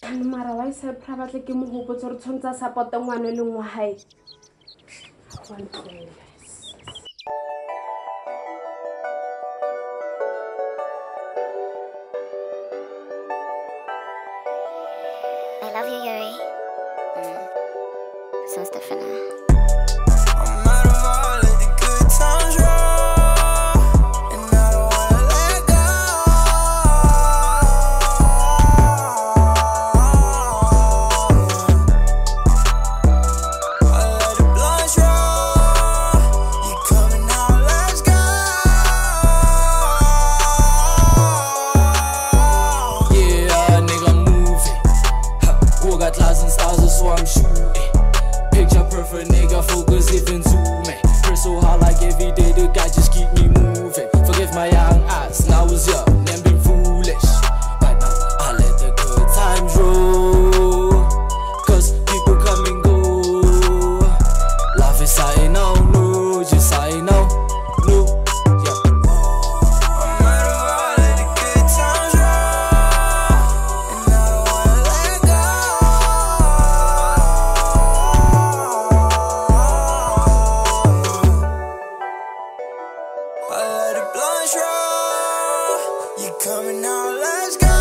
Mara why Cypro batle ke mo hopotsa re tshwantsa support ngwana le ngwa hae. I love you, Yuri. Sounds different now. So I'm shooting. Picture perfect, nigga, focus even to me. Press so hard like every day, the guy just keep me moving. Forgive my young ass, now I was young and been foolish. But now I let the good times roll. Cause people come and go. Life is I know, no, just I know, no. You coming out, let's go.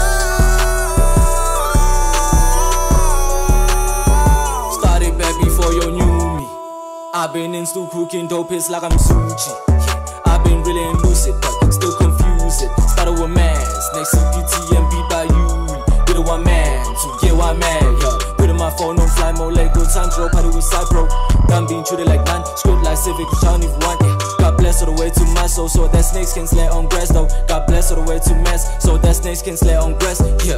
Started back before you knew me. I've been in still cooking dope, it's like I'm Suchi. I've been really lucid, but still confused. Started with mass, next CPT and beat by Yuri. With a one man, to get one man, yeah. Putting my phone on fly mode, like good time, throw party with Cypro. Done being treated like man, scope like civic, which I don't even want, yeah. God bless all the way to my soul, so that snakes can slay on grass though. God bless all the way to mess, so that snakes can slay on grass, yeah.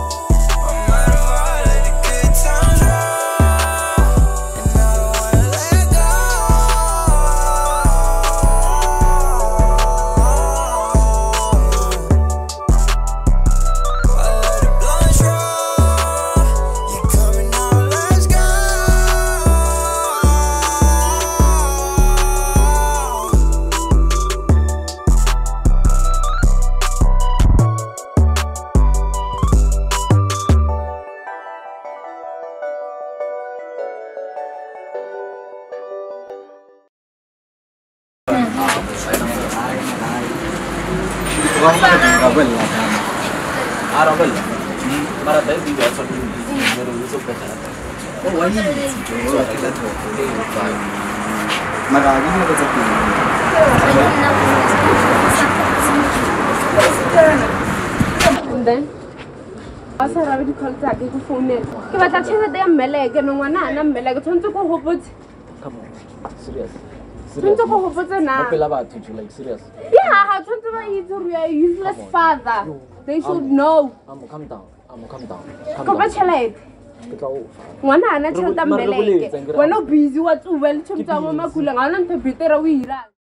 And then I said I would call that to phone it. Give us a chance they are meleg and one and meleg to go hoped. Come on, serious. Serious. Like serious. Yeah, how to a useless father. They should know. Come down. Come down. Congratulate. One and I tell them, we're not busy what to well to Mama Kulang and Peter.